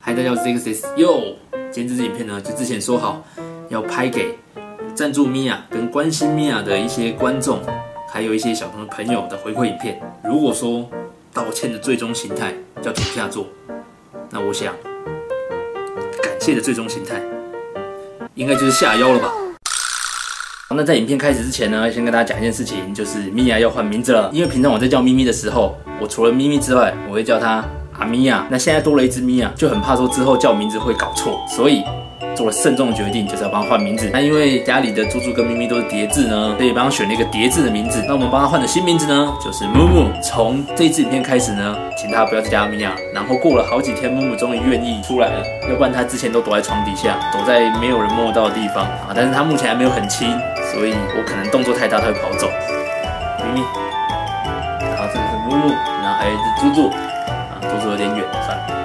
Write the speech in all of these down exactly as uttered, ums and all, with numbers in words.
嗨，大家好，我是 X S 哟。今天这支影片呢，就之前说好要拍给赞助米娅跟关心米娅的一些观众，还有一些小童的朋友的回馈影片。如果说道歉的最终形态叫土下座，那我想感谢的最终形态应该就是下腰了吧。那在影片开始之前呢，先跟大家讲一件事情，就是米娅要换名字了。因为平常我在叫咪咪的时候，我除了咪咪之外，我会叫她阿米娅。那现在多了一只米娅，就很怕说之后叫名字会搞错，所以做了慎重的决定，就是要帮她换名字。那因为家里的猪猪跟咪咪都是叠字呢，所以帮她选了一个叠字的名字。那我们帮她换的新名字呢，就是木木。从这一支影片开始呢，请大家不要再叫她米娅。然后过了好几天，木木终于愿意出来了，要不然她之前都躲在床底下，躲在没有人摸到的地方啊。但是她目前还没有很亲，所以我可能动作太大，她会跑走。咪咪，然后这个是木木，然后还有一只猪猪。猪猪有点远，算了。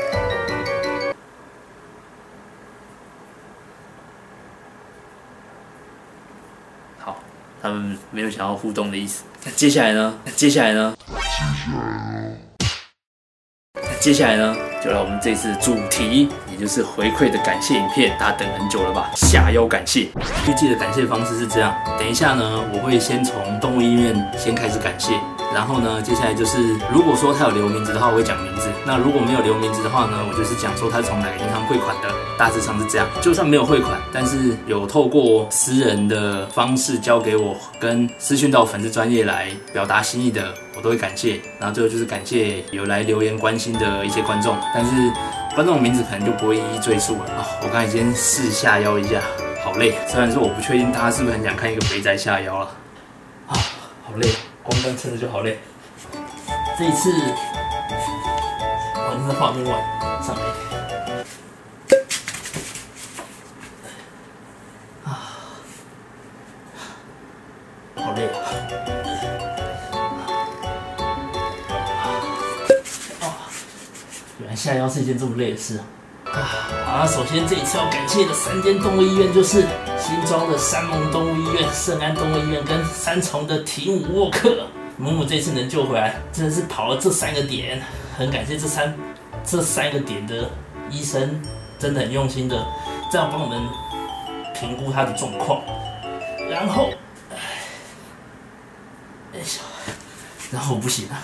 好，他们没有想要互动的意思。那接下来呢？那接下来呢？接下来呢？就来我们这次的主题，也就是回馈的感谢影片，大家等很久了吧？下腰感谢。预计的感谢方式是这样：等一下呢，我会先从动物医院先开始感谢。然后呢，接下来就是，如果说他有留名字的话，我会讲名字；那如果没有留名字的话呢，我就是讲说他从哪个银行汇款的，大致上是这样。就算没有汇款，但是有透过私人的方式交给我，跟私讯到粉丝专页来表达心意的，我都会感谢。然后最后就是感谢有来留言关心的一些观众，但是观众的名字可能就不会一一赘述了啊、哦。我刚才先试下腰一下，好累。虽然说我不确定大家是不是很想看一个肥宅下腰了，啊，好累。光灯撑着就好累。这一次，我那个画面晚上来。啊，好累啊！哦，原来下腰是一件这么累的事啊！好，那首先这一次要感谢的三间动物医院就是新庄的山盟动物医院、圣安动物医院跟三重的提姆沃克。母母这次能救回来，真的是跑了这三个点，很感谢这三这三个点的医生，真的很用心的这样帮我们评估他的状况。然后，哎，然后我不行了，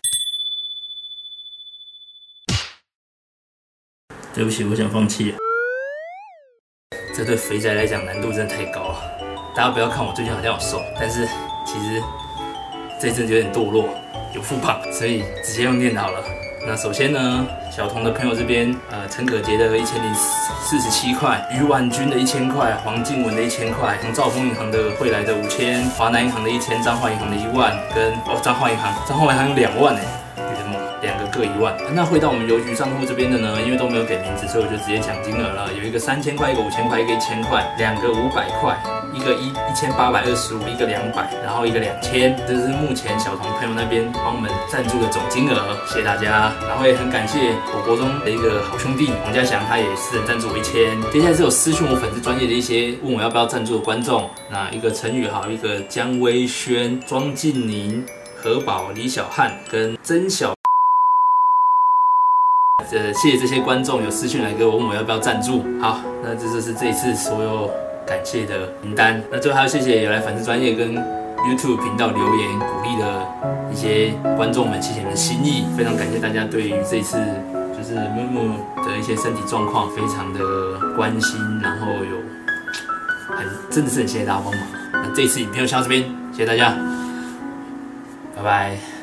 对不起，我想放弃了。这对肥宅来讲难度真的太高了。大家不要看我最近好像有瘦，但是其实这阵有点堕落，有复胖，所以直接用电脑了。那首先呢，小童的朋友这边，呃，陈可杰的一千零四十七块，余婉君的一千块，黄静雯的一千块，从兆丰银行的汇来的五千，华南银行的一千，彰化银行的一万，跟哦彰化银行，彰化银行有两万哎，有点猛，两个各一万。那汇到我们邮局账户这边的呢，因为都没有给名字，所以我就直接讲金额了，有一个三千块，一个五千块，一个一千块，两个五百块。一个一一千八百二十五，一个两百，然后一个两千，这是目前小童朋友那边帮我们赞助的总金额，谢谢大家。然后也很感谢我国中的一个好兄弟洪家祥，他也私人赞助我一千。接下来是有私讯我粉丝专业的一些问我要不要赞助的观众，那一个陈宇豪，一个江威轩、庄敬宁、何宝、李小汉跟曾小。呃，谢谢这些观众有私讯来给我问我要不要赞助。好，那这就是这一次所有感谢的名单。那最后还要谢谢有来粉丝专页跟 YouTube 频道留言鼓励的一些观众们，谢谢你们的心意，非常感谢大家对于这一次就是木木的一些身体状况非常的关心，然后有很真的是很谢谢大家帮忙。那这一次影片就先到这边，谢谢大家，拜拜。